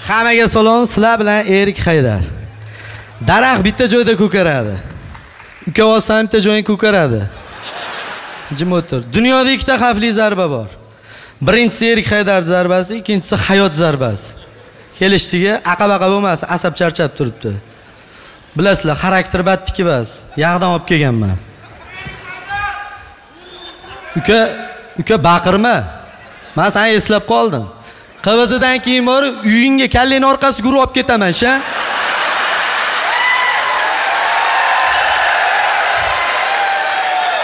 Hammaga salom, sizlar bilan Erik Haydar. Daraxt bitta joyda ko'karadi. Uka olsam bitta joying ko'karadi. Jim o'tir. Dunyoda ikkita xavfli zarba bor. Birinchisi Erik Haydar zarbasi, ikkinchisi hayot zarbasi. Kelishdiga aqabaqa bo'lmas, asab charchab turibdi. Bilasizlar, xarakter batdiki bas. Yog'dan olib kelganman. Uka baqirma. Men seni eslab qoldim. Qivizidan keyin borib uyingga kallang orqasiga urib olib ketaman, sha.